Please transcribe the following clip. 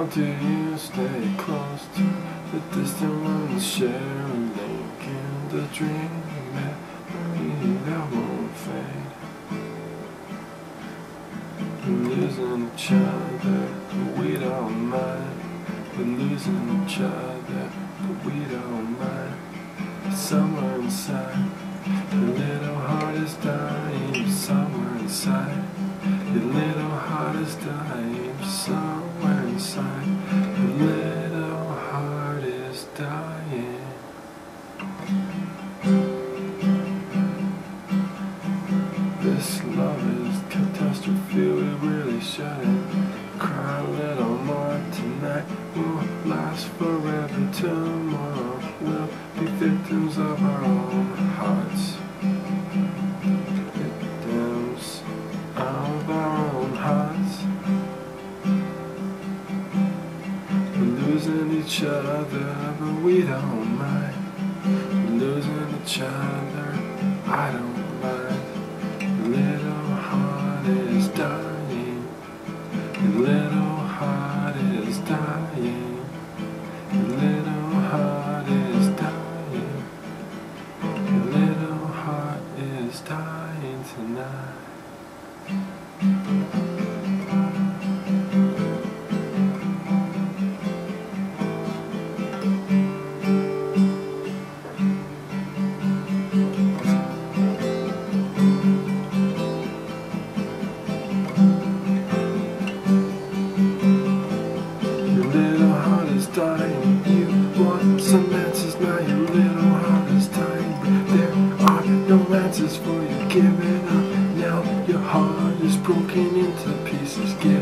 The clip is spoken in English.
How do you stay close to the distant ones? Share a link in the dream memory that won't fade. We're losing each other, but we don't mind. We're losing each other, but we don't mind. Somewhere inside, your little heart is dying. Somewhere inside, your little heart is dying. Somewhere inside, your little heart is dying. This love is catastrophe, we really shouldn't cry a little more tonight. We'll last forever, tomorrow we'll be victims of our own hearts. Victims of our own hearts. We're losing each other, but we don't mind. We're losing each other, I don't mind. Your little heart is dying. Your little heart is dying. Your little heart is dying. Your little heart is dying tonight. Dying. You want some answers, now your little heart is dying. But there are no answers for you, give it up. Now your heart is broken into pieces. Give